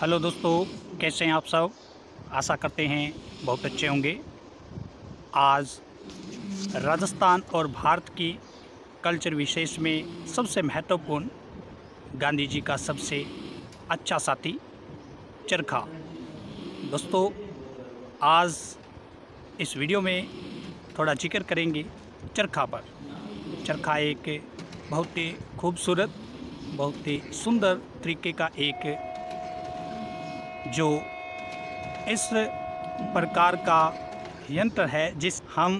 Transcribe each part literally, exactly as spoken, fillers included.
Hello दोस्तों, कैसे हैं आप सब। आशा करते हैं बहुत अच्छे होंगे। आज राजस्थान और भारत की कल्चर विशेष में सबसे महत्वपूर्ण गांधी जी का सबसे अच्छा साथी चरखा। दोस्तों, आज इस वीडियो में थोड़ा जिक्र करेंगे चरखा पर। चरखा एक बहुत ही खूबसूरत, बहुत ही सुंदर तरीके का एक जो इस प्रकार का यंत्र है जिस हम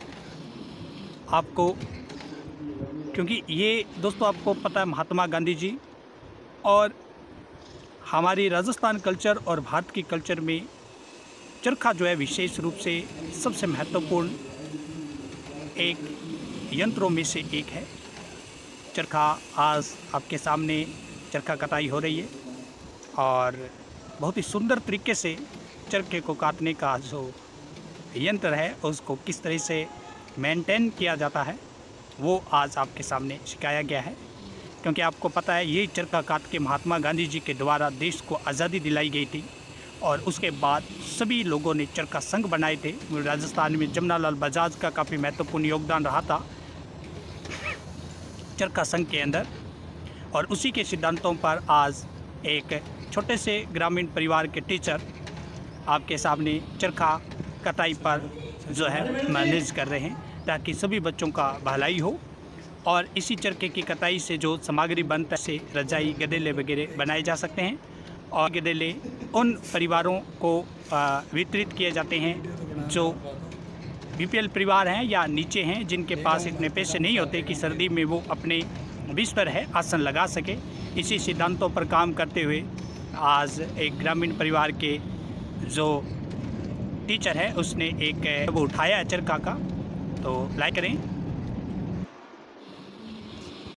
आपको, क्योंकि ये दोस्तों आपको पता है महात्मा गांधी जी और हमारी राजस्थान कल्चर और भारत की कल्चर में चरखा जो है विशेष रूप से सबसे महत्वपूर्ण एक यंत्रों में से एक है। चरखा आज आपके सामने चरखा कटाई हो रही है और बहुत ही सुंदर तरीके से चरखे को काटने का जो यंत्र है उसको किस तरह से मेंटेन किया जाता है वो आज आपके सामने सिखाया गया है। क्योंकि आपको पता है यही चरखा काट के महात्मा गांधी जी के द्वारा देश को आज़ादी दिलाई गई थी और उसके बाद सभी लोगों ने चरखा संघ बनाए थे। राजस्थान में जमनालाल बजाज का काफ़ी महत्वपूर्ण योगदान रहा था चरखा संघ के अंदर, और उसी के सिद्धांतों पर आज एक छोटे से ग्रामीण परिवार के टीचर आपके सामने चरखा कटाई पर जो है मैनेज कर रहे हैं ताकि सभी बच्चों का भलाई हो। और इसी चरखे की कटाई से जो सामग्री बनता है से रजाई, गदेले वगैरह बनाए जा सकते हैं और गदेले उन परिवारों को वितरित किए जाते हैं जो बीपीएल परिवार हैं या नीचे हैं, जिनके पास इतने पैसे नहीं होते कि सर्दी में वो अपने बिस्तर है आसन लगा सके। इसी सिद्धांतों पर काम करते हुए आज एक ग्रामीण परिवार के जो टीचर है उसने एक वो उठाया है चरखा का। तो लाइक करें।